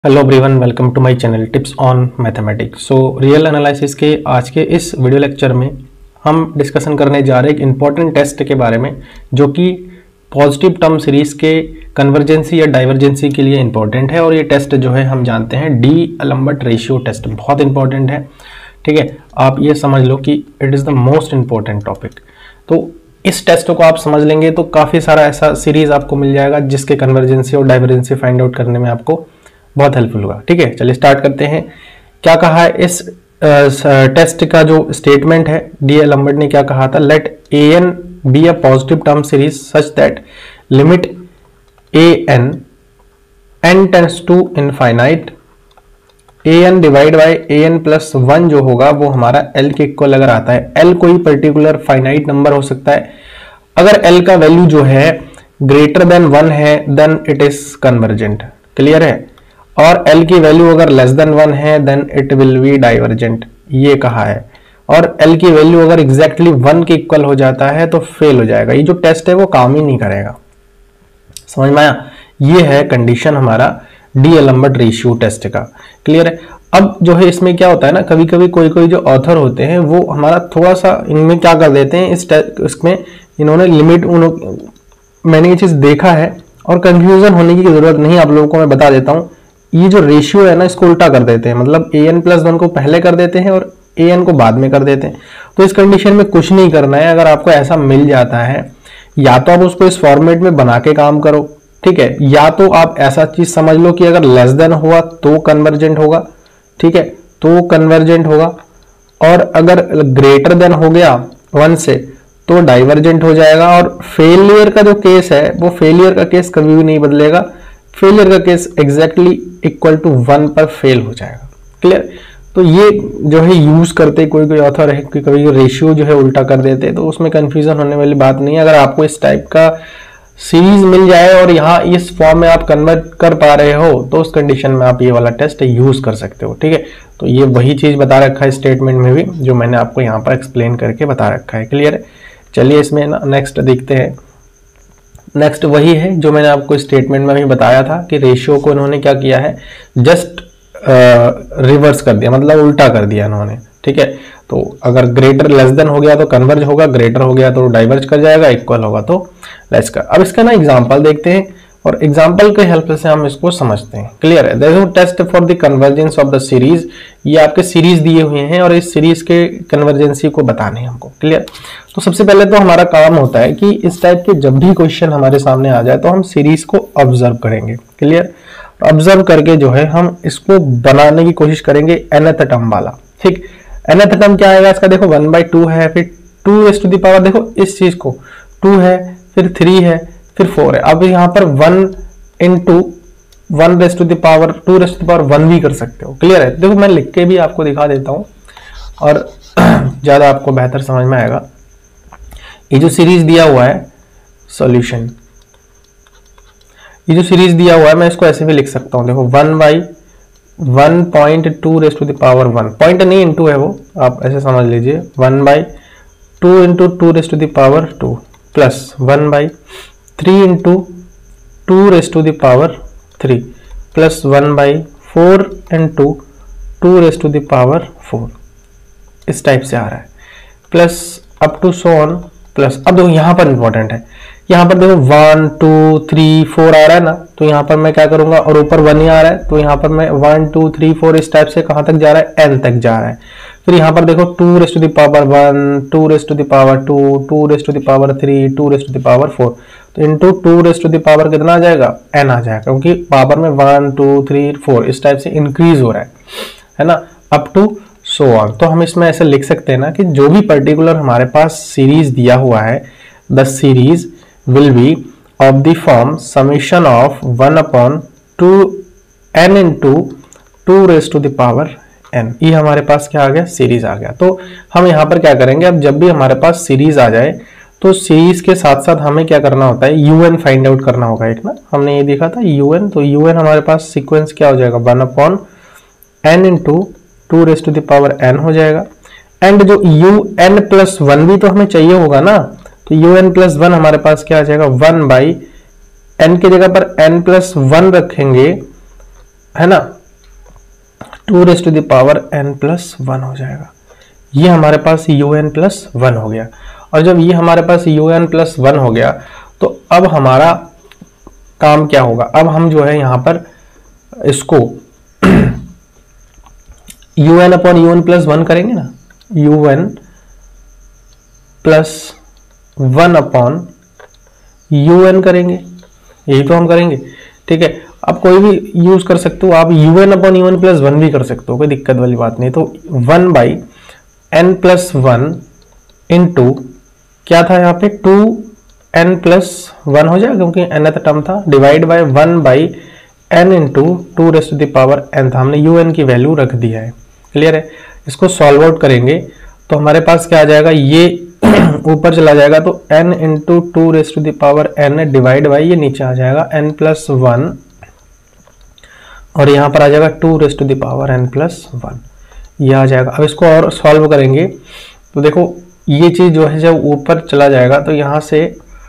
Hello everyone, welcome to my channel tips on mathematics. So real analysis के आज के इस वीडियो लेक्चर में हम डिस्कशन करने जा रहे हैं एक इम्पॉर्टेंट टेस्ट के बारे में जो कि पॉजिटिव टर्म सीरीज के कन्वर्जेंसी या डाइवर्जेंसी के लिए इम्पॉर्टेंट है। और ये टेस्ट जो है हम जानते हैं डी-एलम्बर्ट रेशियो टेस्ट, बहुत इंपॉर्टेंट है। ठीक है, आप ये समझ लो कि it is the most important topic. तो इस टेस्ट को आप समझ लेंगे तो काफ़ी सारा ऐसा सीरीज आपको मिल जाएगा जिसके कन्वर्जेंसी और डाइवर्जेंसी फाइंड आउट करने में आपको बहुत हेल्पफुल होगा। ठीक है, चलिए स्टार्ट करते हैं। क्या कहा है इस टेस्ट का जो स्टेटमेंट है, डी-एलम्बर्ट ने क्या कहा था, let a n be a positive term series such that limit a n n tends to infinite a n divide by a n plus one जो होगा वो हमारा एल के इक्वल अगर आता है। एल कोई पर्टिकुलर फाइनाइट नंबर हो सकता है। अगर एल का वैल्यू जो है ग्रेटर देन वन है then it is convergent. Clear है? और L की वैल्यू अगर लेस देन वन है then it will be divergent, ये कहा है। और L की वैल्यू अगर एग्जैक्टली वन के इक्वल हो जाता है तो फेल हो जाएगा। ये जो टेस्ट है वो काम ही नहीं करेगा। समझ में आया? ये है कंडीशन हमारा डी-एलम्बर्ट रेशियो टेस्ट का। क्लियर है? अब जो है इसमें क्या होता है ना, कभी कभी कोई जो ऑथर होते हैं वो हमारा थोड़ा सा इनमें क्या कर देते हैं, इसमें इन्होंने लिमिट, मैंने ये चीज देखा है और कंफ्यूजन होने की जरूरत नहीं, आप लोगों को मैं बता देता हूं। ये जो रेशियो है ना इसको उल्टा कर देते हैं, मतलब ए एन प्लस वन को पहले कर देते हैं और ए एन को बाद में कर देते हैं। तो इस कंडीशन में कुछ नहीं करना है। अगर आपको ऐसा मिल जाता है या तो आप उसको इस फॉर्मेट में बना के काम करो, ठीक है, या तो आप ऐसा चीज समझ लो कि अगर लेस देन हुआ तो कन्वर्जेंट होगा, ठीक है, तो कन्वर्जेंट होगा। और अगर ग्रेटर देन हो गया वन से तो डाइवर्जेंट हो जाएगा। और फेलियर का जो केस है वो फेलियर का केस कभी भी नहीं बदलेगा। फेलियर का case exactly equal to one पर फेल हो जाएगा। क्लियर? तो ये जो है यूज करते कोई ऑथर है कि कभी रेशियो जो है उल्टा कर देते, तो उसमें कंफ्यूजन होने वाली बात नहीं है। अगर आपको इस टाइप का सीरीज मिल जाए और यहाँ इस फॉर्म में आप कन्वर्ट कर पा रहे हो तो उस कंडीशन में आप ये वाला टेस्ट यूज कर सकते हो। ठीक है, तो ये वही चीज बता रखा है स्टेटमेंट में भी जो मैंने आपको यहाँ पर एक्सप्लेन करके बता रखा है। क्लियर है? चलिए इसमें नेक्स्ट देखते हैं। नेक्स्ट वही है जो मैंने आपको स्टेटमेंट में भी बताया था कि रेशियो को इन्होंने क्या किया है, जस्ट रिवर्स कर दिया, मतलब उल्टा कर दिया इन्होंने। ठीक है, तो अगर ग्रेटर लेस देन हो गया तो कन्वर्ज होगा, ग्रेटर हो गया तो डाइवर्ज कर जाएगा, इक्वल होगा तो लेस कर। अब इसका ना एग्जांपल देखते हैं और एग्जांपल के हेल्प से हम इसको समझते हैं। क्लियर है? There is a test for the convergence of the series. ये आपके सीरीज दिए हुए हैं और इस सीरीज के कन्वर्जेंसी को बताने हैं हमको। क्लियर? तो सबसे पहले तो हमारा काम होता है कि इस टाइप के जब भी क्वेश्चन हमारे सामने आ जाए तो हम सीरीज को ऑब्जर्व करेंगे। क्लियर? ऑब्जर्व करके जो है हम इसको बनाने की कोशिश करेंगे nth टर्म वाला। ठीक, nth टर्म क्या आएगा इसका, देखो 1/2 है, फिर 2 रेज़ टू द पावर, देखो इस चीज को 2 है, फिर 3 है, फिर 4 है। अब यहाँ पर 1 into 1 raise to the power 2 raise to the power 1 भी कर सकते हो। क्लियर है? देखो मैं लिख के भी आपको दिखा देता हूँ और ज्यादा आपको बेहतर समझ में आएगा। ये जो सीरीज दिया हुआ है सॉल्यूशन, ये जो सीरीज दिया हुआ है मैं इसको ऐसे भी लिख सकता हूँ। देखो 1/1.2 raise to the power 1, point नहीं इंटू है वो, आप ऐसे समझ लीजिए 1/2 into 2 raise to the power 2 plus 1/3 into 2 raise to the power 3 plus 1/4 into 2 raise to the power 4। इस टाइप से आ रहा है, plus up to so on plus. अब देखो यहाँ पर इंपॉर्टेंट है, यहाँ पर देखो 1 2 3 4 आ रहा है ना, तो यहाँ पर मैं क्या करूंगा, और ऊपर 1 ही आ रहा है तो यहाँ पर मैं 1 2 3 4 इस टाइप से कहां तक जा रहा है, n तक जा रहा है। फिर यहाँ पर देखो 2 raise to the power 1, 2 raise to the power 2, 2 raise to the power 3, 2 raise to the power 4, तो into 2 raise to the power कितना आ जाएगा, n आ जाएगा, क्योंकि पावर में 1 2 3 4 इस टाइप से इंक्रीज हो रहा है ना, अप टू सो ऑन। तो हम इसमें ऐसे लिख सकते हैं ना कि जो भी पर्टिकुलर हमारे पास सीरीज दिया हुआ है, the series will be of the form summation of 1/2 n into 2 raise to the power n। ये हमारे पास क्या आ गया, सीरीज आ गया। तो हम यहाँ पर क्या करेंगे, अब जब भी हमारे पास सीरीज आ जाए तो सीरीज के साथ साथ हमें क्या करना होता है, un फाइंड आउट करना होगा। एक ना हमने ये देखा था un, तो un हमारे पास सीक्वेंस क्या हो जाएगा, 1/n into 2 raise to the power n हो जाएगा। एंड जो un प्लस 1 भी तो हमें चाहिए होगा ना, तो un प्लस 1 हमारे पास क्या आ जाएगा, 1/n की जगह पर n प्लस 1 रखेंगे है ना, 2 raise to the power n plus 1 हो जाएगा। ये हमारे पास un प्लस 1 हो गया। और जब ये हमारे पास un प्लस 1 हो गया तो अब हमारा काम क्या होगा, अब हम जो है यहाँ पर इसको un अपॉन un प्लस 1 करेंगे ना, un प्लस 1 अपॉन un करेंगे, यही तो हम करेंगे। ठीक है, आप कोई भी यूज कर सकते हो, आप un अपॉन un प्लस 1 भी कर सकते हो, कोई दिक्कत वाली बात नहीं। तो 1 बाई n प्लस 1 इंटू क्या था यहाँ पे 2n प्लस 1 हो जाएगा क्योंकि nth टर्म था, divide by 1 by n into 2 raise to the power n था, हमने un की वैल्यू रख दिया है। क्लियर है, इसको सॉल्व आउट करेंगे तो हमारे पास क्या आ जाएगा, ये ऊपर चला जाएगा तो n into 2 raise to the power n divide by ये नीचे आ जाएगा n प्लस 1 और यहाँ पर आ जाएगा 2 raise to the power n plus 1, ये आ जाएगा। अब इसको और सॉल्व करेंगे तो देखो ये चीज़ जो है जब ऊपर चला जाएगा तो यहाँ से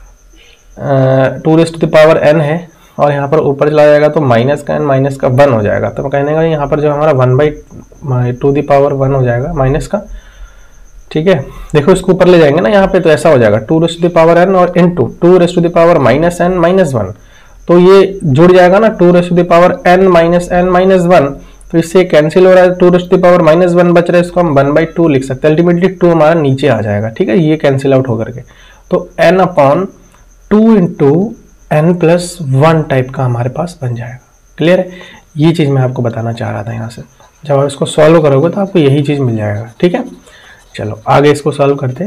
2 raise to the power n है और यहाँ पर ऊपर चला जाएगा तो माइनस का n माइनस का 1 हो जाएगा। तो कहने का यहाँ पर जो हमारा 1/2 द पावर 1 हो जाएगा माइनस का। ठीक है, देखो इसको ऊपर ले जाएंगे ना यहाँ पे तो ऐसा हो जाएगा 2 raise to the power n और into 2 raise to the power minus n minus 1, तो ये जुड़ जाएगा ना 2 raise to the power n minus 1, तो इससे कैंसिल हो रहा है, 2 raise to the power minus 1 बच रहा है, इसको हम 1/2 लिख सकते हैं। अल्टीमेटली 2 हमारा नीचे आ जाएगा। ठीक है, ये कैंसिल आउट होकर के तो n upon 2 into n plus 1 type का हमारे पास बन जाएगा। क्लियर है, ये चीज़ मैं आपको बताना चाह रहा था। यहाँ से जब आप इसको सॉल्व करोगे तो आपको यही चीज़ मिल जाएगा। ठीक है, चलो आगे इसको सॉल्व करते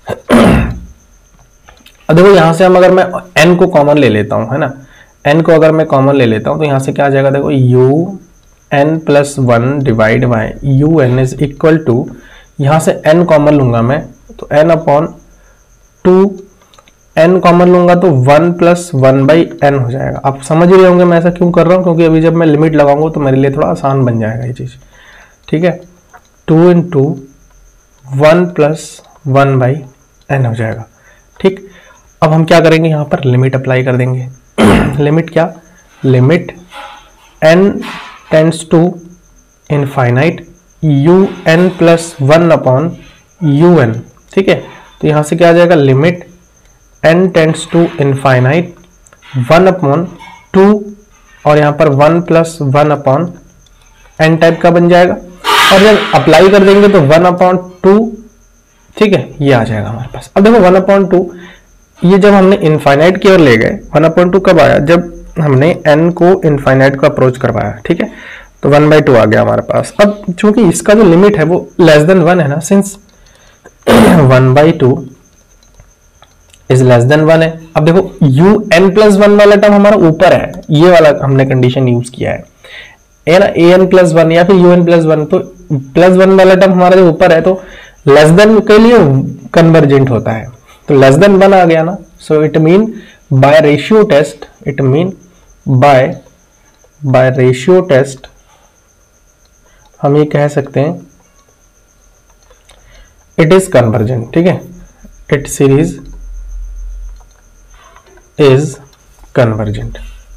अब देखो यहाँ से हम अगर मैं n को कॉमन ले लेता हूँ, है ना, n को अगर मैं कॉमन ले लेता हूँ तो यहाँ से क्या आ जाएगा, देखो un plus 1 divide by un is equal to, यहाँ से n कॉमन लूंगा मैं तो n अपॉन 2, n कॉमन लूंगा तो 1 प्लस 1 बाई n हो जाएगा। आप समझ रहे होंगे मैं ऐसा क्यों कर रहा हूँ, क्योंकि अभी जब मैं लिमिट लगाऊंगा तो मेरे लिए थोड़ा आसान बन जाएगा ये चीज़। ठीक है, 2 इंटू 1 प्लस 1 बाई n हो जाएगा। ठीक, अब हम क्या करेंगे, यहाँ पर लिमिट अप्लाई कर देंगे। लिमिट क्या, limit n tends to infinite un plus 1 upon un। ठीक है, तो यहाँ से क्या आ जाएगा, limit n tends to infinite 1 upon 2 और यहाँ पर 1 प्लस 1 अपॉन n टाइप का बन जाएगा। और जब अप्लाई कर देंगे तो 1 अपॉन 2, ठीक है, ये आ जाएगा हमारे पास। अब देखो 1 अपॉन 2 ये जब हमने इनफाइनाइट की ओर ले गए, 1 अपॉन 2 कब आया, जब हमने n को इनफाइनाइट को अप्रोच करवाया। ठीक है, तो 1/2 आ गया हमारे पास। अब चूंकि इसका जो लिमिट है वो लेस देन 1 है ना, सिंस 1/2 इज लेस देन 1 है। अब देखो un प्लस 1 वाला टर्म हमारा ऊपर है, ये वाला हमने कंडीशन यूज किया है ना, an प्लस 1 या फिर un प्लस 1, तो प्लस 1 वाला टर्म हमारा जो ऊपर है तो लेस देन के लिए कन्वर्जेंट होता है, तो लेस देन 1 आ गया ना। So it mean by ratio test, it mean by ratio test हम ये कह सकते हैं इट इज कन्वर्जेंट। ठीक है, इट सीरीज इज कन्वर्जेंट,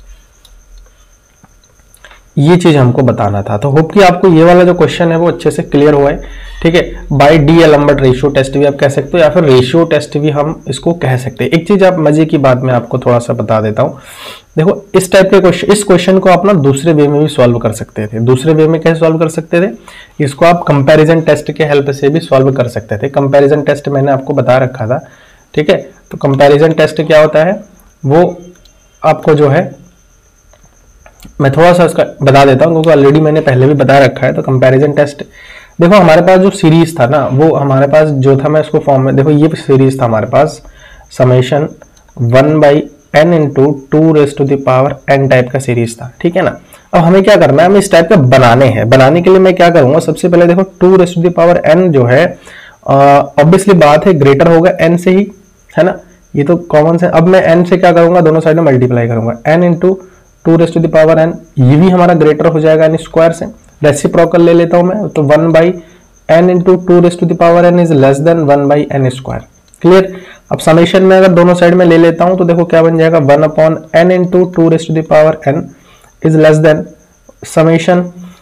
ये चीज हमको बताना था। तो होप कि आपको ये वाला जो क्वेश्चन है वो अच्छे से क्लियर हुआ है। ठीक है, बाय डी-एलम्बर्ट रेशियो टेस्ट भी आप कह सकते हो या फिर रेशियो टेस्ट भी हम इसको कह सकते हैं। एक चीज आप मजे की बात मैं आपको थोड़ा सा बता देता हूं, देखो इस टाइप के क्वेश्चन, इस क्वेश्चन को आप ना दूसरे वे में भी सॉल्व कर सकते थे। दूसरे वे में कैसे सॉल्व कर सकते थे, इसको आप कंपैरिजन टेस्ट के हेल्प से भी सॉल्व कर सकते थे। कंपैरिजन टेस्ट मैंने आपको बता रखा था। ठीक है, तो कंपैरिजन टेस्ट क्या होता है, वो आपको जो है मैं थोड़ा सा इसका बता देता हूँ क्योंकि ऑलरेडी मैंने पहले भी बता रखा है। तो कंपैरिजन टेस्ट, देखो हमारे पास जो सीरीज था ना, वो हमारे पास जो था, मैं इसको फॉर्म में, देखो ये सीरीज था हमारे पास summation 1/n into 2 raise to the power n type का सीरीज था। ठीक है ना, अब हमें क्या करना है, हमें इस टाइप का बनाने हैं। बनाने के लिए मैं क्या करूंगा, सबसे पहले देखो 2 raise to the power n जो है ऑब्वियसली बात है ग्रेटर होगा n से ही, है ना, ये तो कॉमन से। अब मैं n से क्या करूंगा, दोनों साइड में मल्टीप्लाई करूंगा, n into 2 raise to the power n, ये भी हमारा ग्रेटर हो जाएगा n स्क्वायर से। रेसिप्रोकल ले लेता हूं मैं, तो 1/n into 2 raise to the power n is less than 1/n square. Clear, अब समेशन में अगर दोनों साइड में ले लेता हूं तो देखो क्या बन जाएगा, 1/n into 2 raise to the power n is less than summation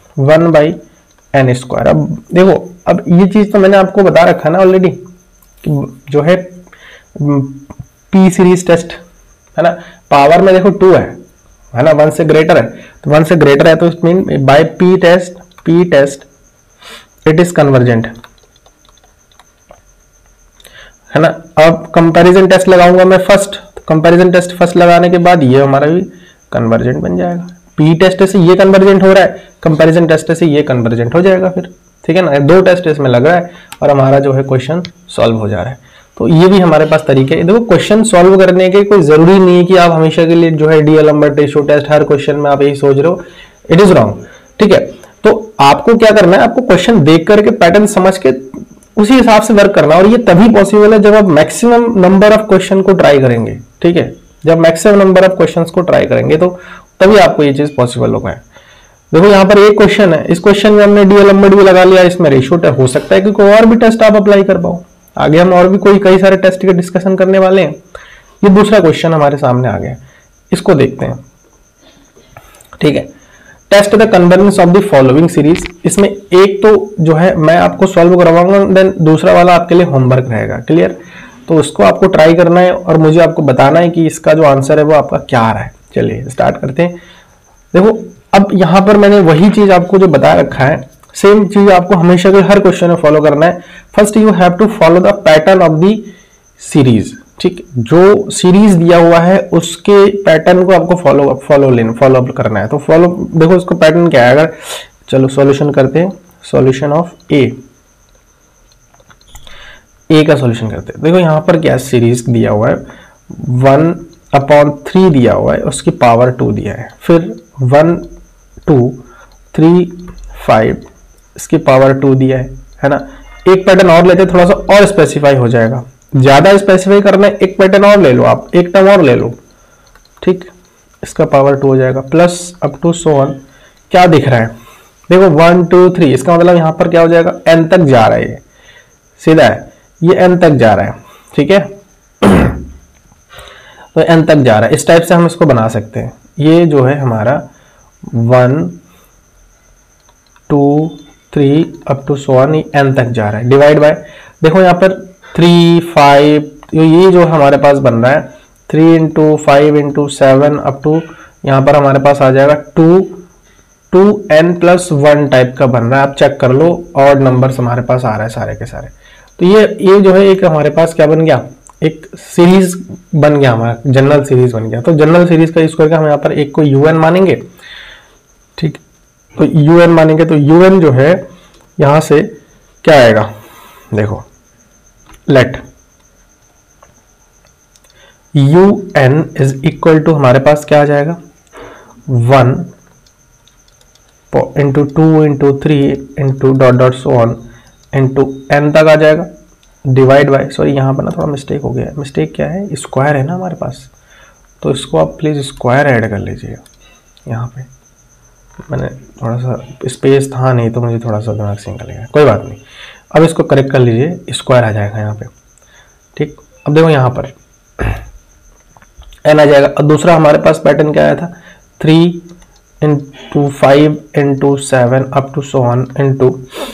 1/n²। अब देखो, अब ये चीज तो मैंने आपको बता रखा ना ऑलरेडी कि जो है पी सीरीज टेस्ट है ना, पावर में देखो 2 है ना, 1 से ग्रेटर है, तो 1 से ग्रेटर है तो it mean by P test it is convergent है ना। अब कंपैरिजन टेस्ट लगाऊंगा मैं फर्स्ट, तो कंपैरिजन टेस्ट फर्स्ट लगाने के बाद ये हमारा भी कन्वर्जेंट बन जाएगा। पी टेस्ट से ये कन्वर्जेंट हो रहा है, कंपैरिजन टेस्ट से ये कन्वर्जेंट हो जाएगा फिर, ठीक है ना। 2 टेस्ट इसमें लग रहा है और हमारा जो है क्वेश्चन सॉल्व हो जा रहा है। तो ये भी हमारे पास तरीके हैं। देखो, क्वेश्चन सॉल्व करने के कोई जरूरी नहीं है कि आप हमेशा के लिए जो है डीएलएमबर्ट रेशियो टेस्ट हर क्वेश्चन में आप यही सोच रहे हो, इट इज रॉन्ग, ठीक है। तो आपको क्या करना है, आपको क्वेश्चन देख करके पैटर्न समझ के उसी हिसाब से वर्क करना, और ये तभी पॉसिबल है जब आप मैक्सिमम नंबर ऑफ क्वेश्चन को ट्राई करेंगे, ठीक है। जब मैक्सिमम नंबर ऑफ क्वेश्चंस को ट्राई करेंगे तो तभी आपको ये चीज पॉसिबल होगा। देखो यहाँ पर एक क्वेश्चन है, इस क्वेश्चन में हमने डीएलएमबर्ट भी लगा लिया, इसमें रेशियो टेस्ट हो सकता है कि कोई और भी टेस्ट आप अप्लाई कर पाओ। आगे हम और भी कई सारे टेस्ट के डिस्कशन करने वाले हैं। ये दूसरा क्वेश्चन हमारे सामने आ गया, इसको देखते हैं, ठीक है। Test the convergence of the following series. इसमें एक तो जो है मैं आपको सॉल्व करवाऊंगा, देन दूसरा वाला आपके लिए होमवर्क रहेगा, क्लियर। तो उसको आपको ट्राई करना है और मुझे आपको बताना है कि इसका जो आंसर है वो आपका क्या आ रहा है। चलिए स्टार्ट करते हैं। देखो, अब यहां पर मैंने वही चीज आपको जो बता रखा है, सेम चीज आपको हमेशा के हर क्वेश्चन में फॉलो करना है। First you have to follow the pattern of the series, ठीक। जो सीरीज दिया हुआ है उसके पैटर्न को आपको फॉलो अप करना है। तो फॉलो, देखो उसको पैटर्न क्या है, अगर चलो सॉल्यूशन करते हैं, सॉल्यूशन ऑफ ए का सॉल्यूशन करते हैं। देखो यहाँ पर क्या सीरीज दिया हुआ है, 1/3 दिया हुआ है, उसकी पावर 2 दिया है, फिर 1 2 3 5 इसकी पावर 2 दिया है ना। एक पैटर्न और लेते, थोड़ा सा और स्पेसिफाई हो जाएगा, ज्यादा स्पेसिफाई करना है, एक पैटर्न और ले लो आप, एक टर्म और ले लो, ठीक। इसका पावर 2 हो जाएगा, plus up to so on. क्या दिख रहा है, देखो 1 2 3, इसका मतलब यहां पर क्या हो जाएगा, n तक जा रहा है, ये सीधा है, ये n तक जा रहा है, ठीक है। तो n तक जा रहा है, इस टाइप से हम इसको बना सकते हैं। ये जो है हमारा 1 2 3 up to so on, n तक जा रहा है, डिवाइड बाय, देखो यहाँ पर 3 5, ये जो हमारे पास बन रहा है 3 इंटू 5 इंटू 7 अप टू यहाँ पर हमारे पास आ जाएगा 2n+1 टाइप का बन रहा है। आप चेक कर लो, ऑड नंबर्स हमारे पास आ रहा है सारे के सारे। तो ये जो है एक हमारे पास क्या बन गया, एक सीरीज बन गया, हमारा जनरल सीरीज बन गया। तो जनरल सीरीज का यूज करके हम यहाँ पर एक को un मानेंगे, ठीक। तो un मानेंगे, तो un जो है यहां से क्या आएगा, देखो let un is equal to हमारे पास क्या आ जाएगा, 1 into 2 into 3 into dot dot so on into n तक आ जाएगा, डिवाइड बाय, सॉरी यहाँ पर ना थोड़ा मिस्टेक हो गया है। मिस्टेक क्या है, स्क्वायर है ना हमारे पास, तो इसको आप प्लीज स्क्वायर ऐड कर लीजिएगा। यहाँ पे मैंने थोड़ा सा स्पेस था नहीं, तो मुझे थोड़ा सा दिमाग से निकल गया, कोई बात नहीं। अब इसको करेक्ट कर लीजिए, स्क्वायर आ जाएगा यहाँ पे, ठीक। अब देखो यहाँ पर n आ जाएगा। और दूसरा हमारे पास पैटर्न क्या आया था, 3 into 5 into 7 up to so on into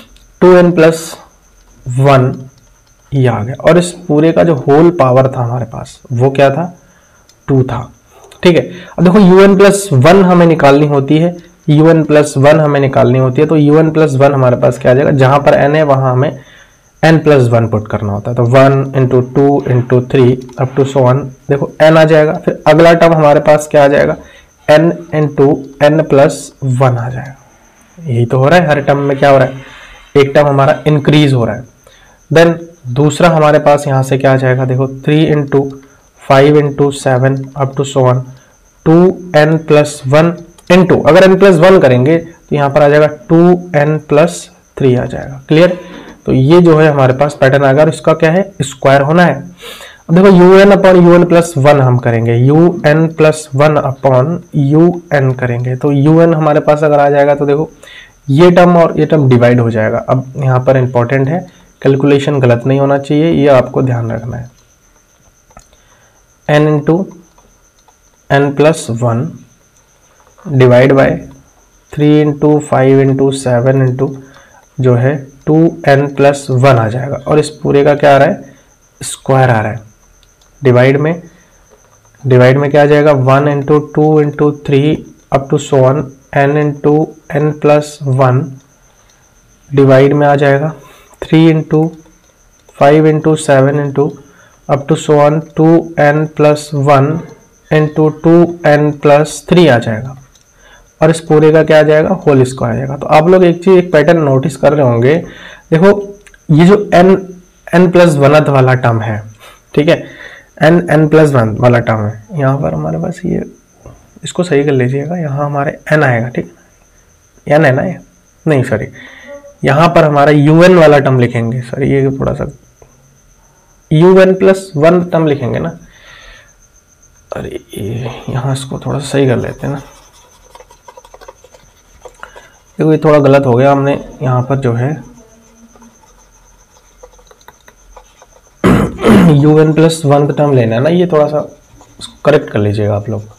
2n+1, ये आ गया। और इस पूरे का जो होल पावर था हमारे पास वो क्या था, 2 था, ठीक है। अब देखो un+1 हमें निकालनी होती है, un+1 हमें निकालनी होती है, तो un+1 हमारे पास क्या आ जाएगा, जहां पर n है वहां हमें n+1 पुट करना होता है। तो 1 into 2 into 3 up to so on, देखो n आ जाएगा। फिर अगला टर्म हमारे पास क्या आ जाएगा, n इंटू n+1 आ जाएगा। यही तो हो रहा है, हर टर्म में क्या हो रहा है, एक टर्म हमारा इंक्रीज हो रहा है। देन दूसरा हमारे पास यहाँ से क्या आ जाएगा, देखो 3 into 5 into 7 up to so on 2n+1 into, अगर n+1 करेंगे तो यहाँ पर आ जाएगा 2n+3 आ जाएगा, क्लियर। तो ये जो है हमारे पास पैटर्न आएगा, और इसका क्या है, स्क्वायर होना है। अब देखो un+1 हम करेंगे, un+1 अपॉन un करेंगे, तो un हमारे पास अगर आ जाएगा तो देखो ये टर्म और ये टर्म डिवाइड हो जाएगा। अब यहाँ पर इंपॉर्टेंट है, कैलकुलेशन गलत नहीं होना चाहिए, ये आपको ध्यान रखना है। n into n+1 divide by 3 into 5 into 7 into जो है 2n+1 आ जाएगा, और इस पूरे का क्या आ रहा है, स्क्वायर आ रहा है। डिवाइड में क्या आ जाएगा, 1 into 2 into 3 up to so on n into n+1 divide में आ जाएगा 3 into 5 into 7 into up to so on 2n+1 into 2n+3 आ जाएगा, और इस पूरे का क्या आ जाएगा, होल स्क्वायर आ जाएगा। तो आप लोग एक चीज, एक पैटर्न नोटिस कर रहे होंगे, देखो ये जो n+1 वाला टर्म है, ठीक है, n+1 वाला टर्म है, यहाँ पर हमारे पास ये, इसको सही कर लीजिएगा, यहाँ हमारे n आएगा, ठीक है, n है ना ये, नहीं सॉरी, यहाँ पर हमारा un वाला टर्म लिखेंगे, सॉरी ये थोड़ा सा un+1 टर्म लिखेंगे ना, अरे यहाँ इसको थोड़ा सा सही कर लेते हैं ना, देखो ये थोड़ा गलत हो गया, हमने यहाँ पर जो है un+1 का टर्म लेना है ना, ये थोड़ा सा करेक्ट कर लीजिएगा आप लोग।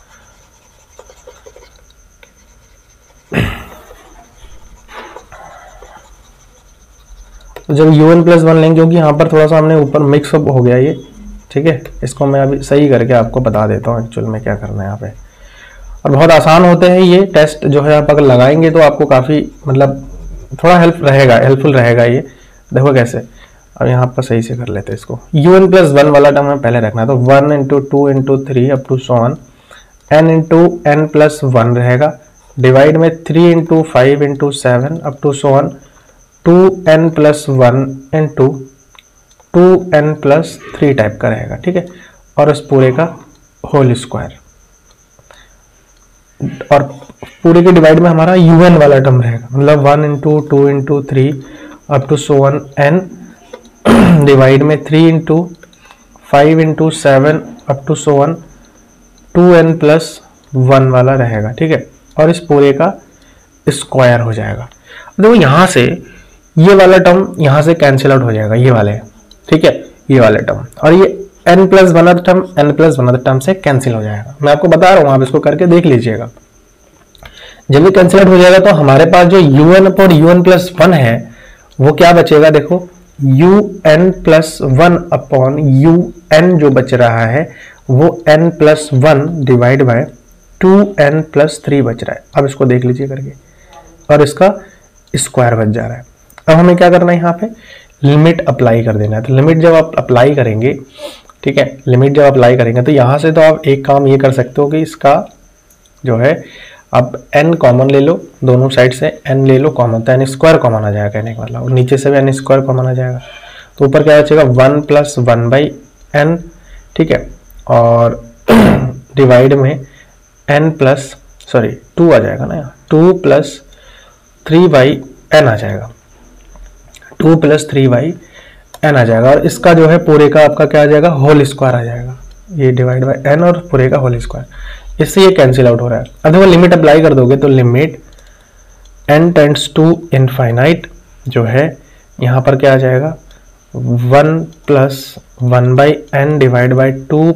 तो जब un+1 लेंगे, क्योंकि यहाँ पर थोड़ा सा हमने ऊपर मिक्सअप हो गया ये, ठीक है, इसको मैं अभी सही करके आपको बता देता हूँ एक्चुअल में क्या करना है यहाँ पे। और बहुत आसान होते हैं ये टेस्ट जो है, आप अगर लगाएंगे तो आपको काफ़ी मतलब थोड़ा हेल्पफुल रहेगा ये। देखो कैसे, अब यहाँ पर सही से कर लेते हैं इसको। un+1 वाला टर्म हमें पहले रखना है, तो 1 into 2 into 3 up to so on n into n+1 रहेगा, डिवाइड में 3 into 5 into 7 up to so on 2n+1 into 2n+3 type का रहेगा, ठीक है, और इस पूरे का होल स्क्वायर, और पूरे के डिवाइड में हमारा un वाला टर्म रहेगा, मतलब 1 into 2 into 3 up to so on n divide में 3 into 5 into 7 up to so on 2n+1 वाला रहेगा, ठीक है, और इस पूरे का स्क्वायर हो जाएगा। देखो यहाँ से ये वाला टर्म यहाँ से कैंसिल आउट हो जाएगा, ये वाले, ठीक है, ये वाले टर्म, और ये n+1 टर्म से कैंसिल हो जाएगा। मैं आपको बता रहा हूँ, आप इसको करके देख लीजिएगा। जब ये कैंसिल आउट हो जाएगा तो हमारे पास जो un और un+1 है वो क्या बचेगा, देखो un+1 अपॉन un जो बच रहा है वो n+1 डिवाइड बाय 2n+3 बच रहा है। अब इसको देख लीजिए करके, और इसका स्क्वायर बच जा रहा है। अब हमें क्या करना है, यहाँ पे लिमिट अप्लाई कर देना है। तो लिमिट जब आप अप्लाई करेंगे, ठीक है, लिमिट जब अप्लाई करेंगे तो यहाँ से तो आप एक काम ये कर सकते हो कि इसका जो है आप n कॉमन ले लो, दोनों साइड से n ले लो कॉमन, तो n स्क्वायर कॉमन आ जाएगा कहने का मतलब, और नीचे से भी n स्क्वायर कॉमन आ जाएगा, तो ऊपर क्या बचेगा 1+1/n, ठीक है, और डिवाइड में n+2 आ जाएगा ना, 2+3/n आ जाएगा, 2+3/n आ जाएगा, और इसका जो है पूरे का आपका क्या आ जाएगा, होल स्क्वायर आ जाएगा, ये डिवाइड बाय n और पूरे का होल स्क्वायर, इससे ये कैंसिल आउट हो रहा है। अब देखो लिमिट अप्लाई कर दोगे तो limit n tends to infinite जो है यहाँ पर क्या आ जाएगा 1+1/n डिवाइड बाय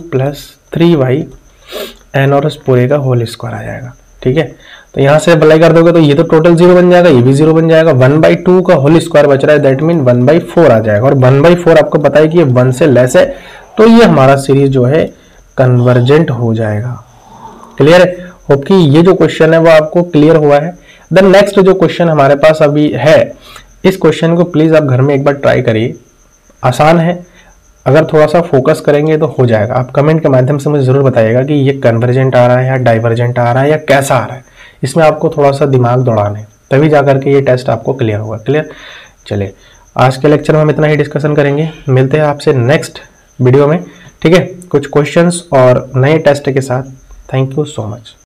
2+3/n और उस पूरे का होल स्क्वायर आ जाएगा, ठीक है। तो यहाँ से अप्लाई कर दोगे तो ये तो टोटल 0 बन जाएगा, ये भी 0 बन जाएगा, 1/2 का होल स्क्वायर बच रहा है, दैट मीन 1/4 आ जाएगा, और 1/4 आपको पता है कि ये 1 से लेस है, तो ये हमारा सीरीज जो है कन्वर्जेंट हो जाएगा। क्लियर है? होप कि ये जो क्वेश्चन है वो आपको क्लियर हुआ है। देन नेक्स्ट जो क्वेश्चन हमारे पास अभी है, इस क्वेश्चन को प्लीज आप घर में एक बार ट्राई करिए, आसान है, अगर थोड़ा सा फोकस करेंगे तो हो जाएगा। आप कमेंट के माध्यम से मुझे जरूर बताइएगा कि ये कन्वर्जेंट आ रहा है या डाइवर्जेंट आ रहा है या कैसा आ रहा है, इसमें आपको थोड़ा सा दिमाग दौड़ाना है, तभी जाकर के ये टेस्ट आपको क्लियर होगा। क्लियर? चलिए आज के लेक्चर में हम इतना ही डिस्कशन करेंगे, मिलते हैं आपसे नेक्स्ट वीडियो में, ठीक है, कुछ क्वेश्चंस और नए टेस्ट के साथ। Thank you so much.